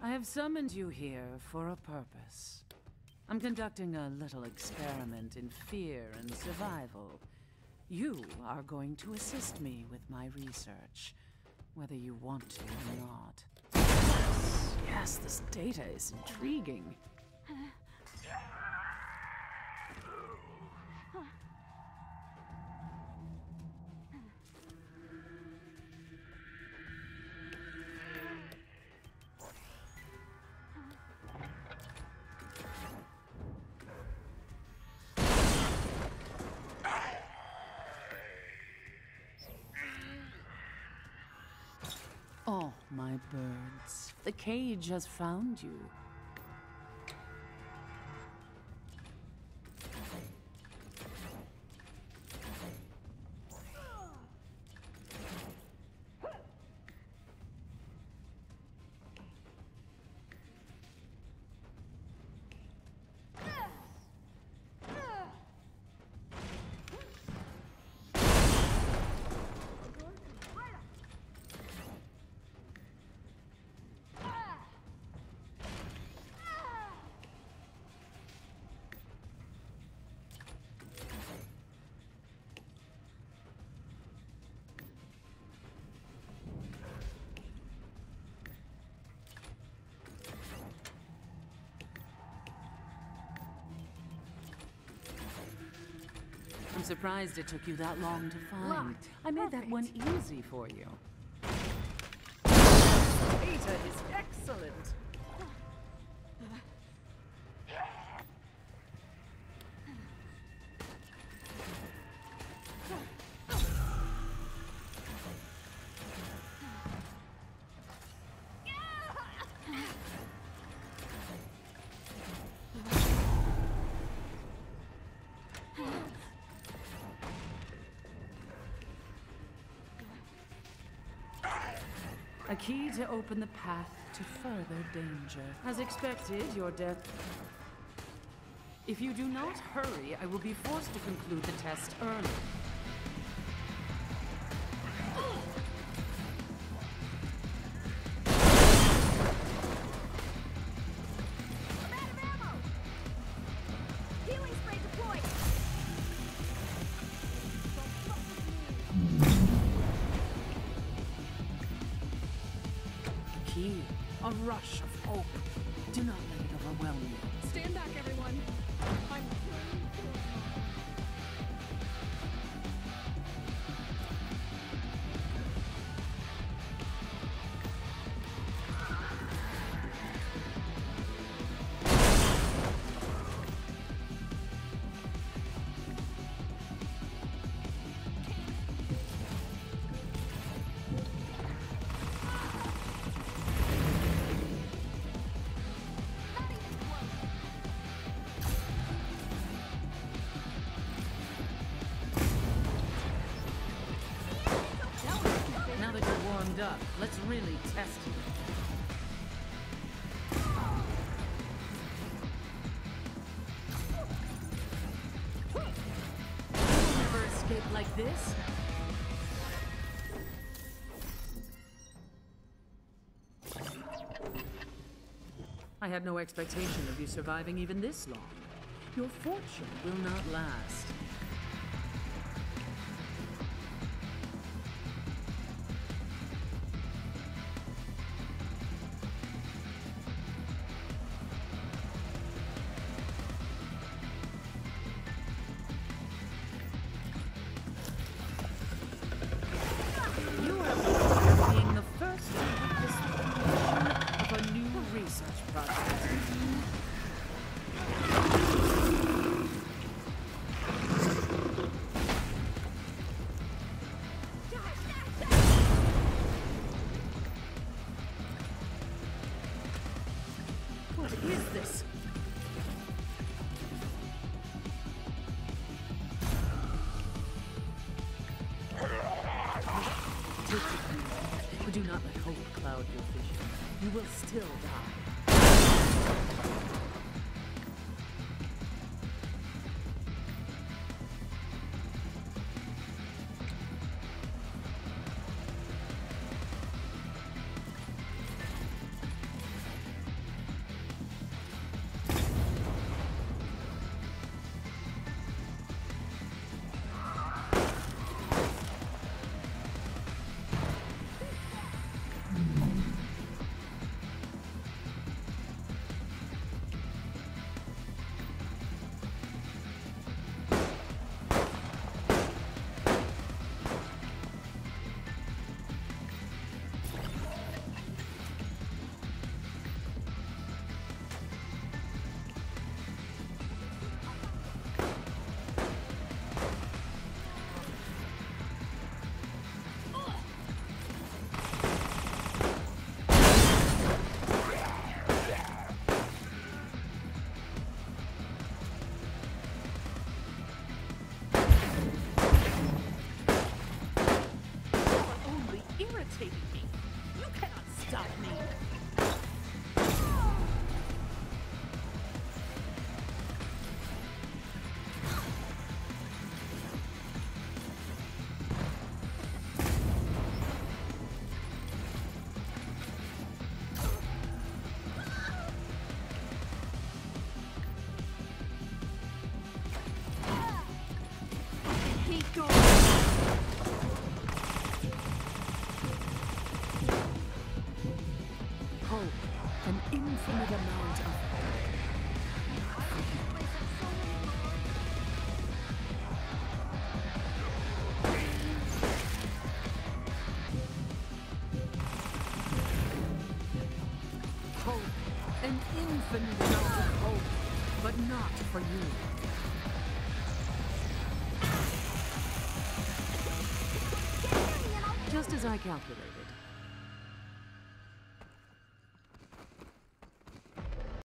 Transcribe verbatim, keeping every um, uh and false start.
I have summoned you here for a purpose. I'm conducting a little experiment in fear and survival. You are going to assist me with my research, whether you want to or not. Yes, yes, this data is intriguing. Oh, my birds. The cage has found you. I'm surprised it took you that long to find. Locked. I made Perfect. that one easy for you. Data is excellent. A key to open the path to further danger. As expected, your death... If you do not hurry, I will be forced to conclude the test early. I'm out of ammo! Healing spray deployed! Key, a rush of hope. Do not let it overwhelm you. Stand back, everyone. I'm Now that you're warmed up, let's really test you. You'll never escape like this. I had no expectation of you surviving even this long. Your fortune will not last. You are being the first to witness the completion of a new research project. What is this? Take it easy, but do not let hope cloud your vision. You will still die. stop me. Keep going. Hope, an infinite amount of hope, an infinite amount of hope, but not for you. Just as I calculated.